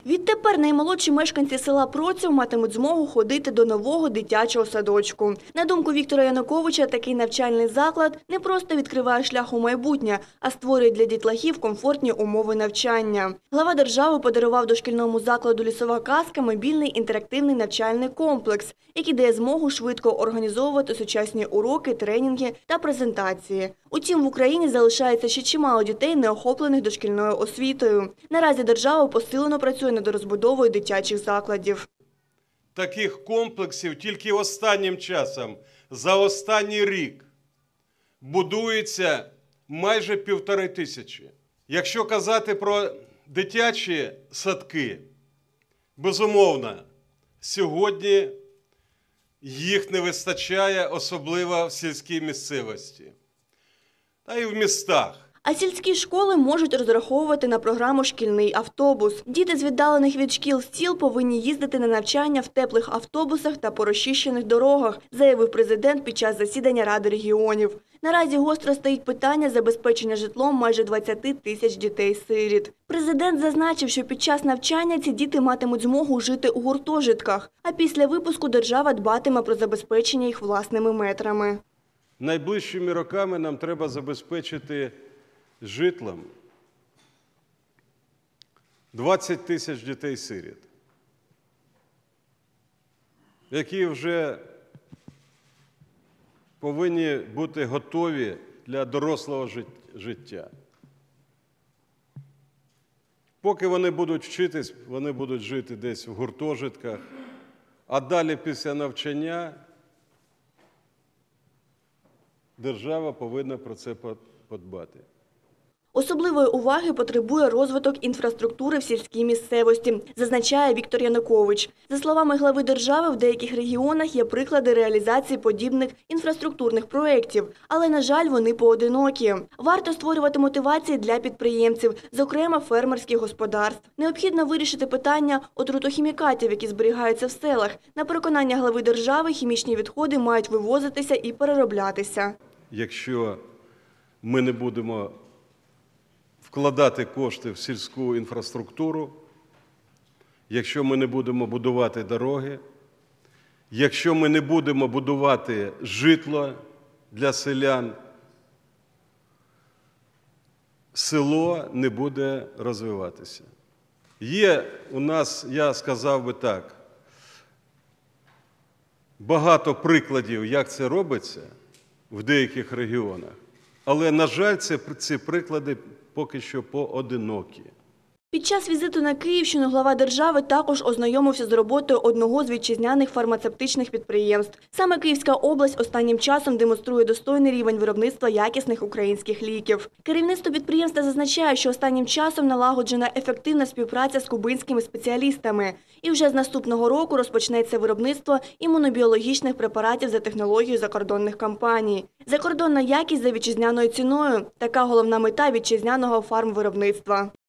Відтепер наймолодші мешканці села Проців матимуть змогу ходити до нового дитячого садочку. На думку Віктора Януковича, такий навчальний заклад не просто відкриває шлях у майбутнє, а створює для дітлахів комфортні умови навчання. Глава держави подарував дошкільному закладу «Лісова казка» мобільний інтерактивний навчальний комплекс, який дає змогу швидко організовувати сучасні уроки, тренінги та презентації. Утім, в Україні залишається ще чимало дітей, не охоплених дошкільною освітою. Наразі держава посилено працює над розбудовою дитячих закладів. Таких комплексів тільки останнім часом, за останній рік, будується майже 1500. Якщо казати про дитячі садки, безумовно, сьогодні їх не вистачає, особливо в сільській місцевості, та й в містах. А сільські школи можуть розраховувати на програму «Шкільний автобус». Діти з віддалених від шкіл сіл повинні їздити на навчання в теплих автобусах та по розчищених дорогах, заявив президент під час засідання Ради регіонів. Наразі гостро стоїть питання забезпечення житлом майже 20 тисяч дітей-сиріт. Президент зазначив, що під час навчання ці діти матимуть змогу жити у гуртожитках, а після випуску держава дбатиме про забезпечення їх власними метрами. Найближчими роками нам треба забезпечити житлом 20 тисяч дітей-сиріт, які вже повинні бути готові для дорослого життя. Поки вони будуть вчитись, вони будуть жити десь в гуртожитках, а далі після навчання держава повинна про це подбати. Особливої уваги потребує розвиток інфраструктури в сільській місцевості, зазначає Віктор Янукович. За словами глави держави, в деяких регіонах є приклади реалізації подібних інфраструктурних проєктів, але, на жаль, вони поодинокі. Варто створювати мотивації для підприємців, зокрема фермерських господарств. Необхідно вирішити питання отрутохімікатів, які зберігаються в селах. На переконання глави держави, хімічні відходи мають вивозитися і перероблятися. Якщо ми не будемо вкладати кошти в сільську інфраструктуру, якщо ми не будемо будувати дороги, якщо ми не будемо будувати житло для селян, село не буде розвиватися. Є у нас, я сказав би так, багато прикладів, як це робиться в деяких регіонах, але, на жаль, ці приклади поки що поодинокі. Під час візиту на Київщину глава держави також ознайомився з роботою одного з вітчизняних фармацевтичних підприємств. Саме Київська область останнім часом демонструє достойний рівень виробництва якісних українських ліків. Керівництво підприємства зазначає, що останнім часом налагоджена ефективна співпраця з кубинськими спеціалістами. І вже з наступного року розпочнеться виробництво імунобіологічних препаратів за технологією закордонних компаній. Закордонна якість за вітчизняною ціною – така головна мета вітчизняного фармвиробництва.